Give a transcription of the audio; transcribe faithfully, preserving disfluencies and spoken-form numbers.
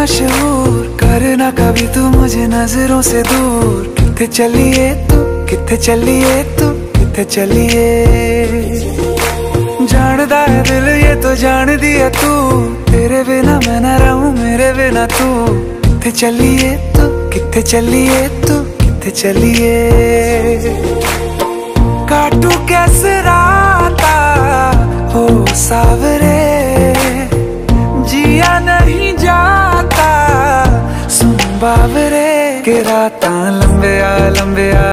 मशहूर, करना कभी तू मुझे नजरों से दूर। किथे चलिए तू, किथे चलिए तू, किथे चलिए। जानदा है दिल ये तो जान दिया तू, तेरे बिना मैं ना रहूं मेरे बिना तू। किथे चलिए तू, किथे चलिए तू, किथे चलिए। काटू कैसे राता हो सावरे, जिया नहीं जाता सुन बावरे के रातां लंबे आ लंबे आ।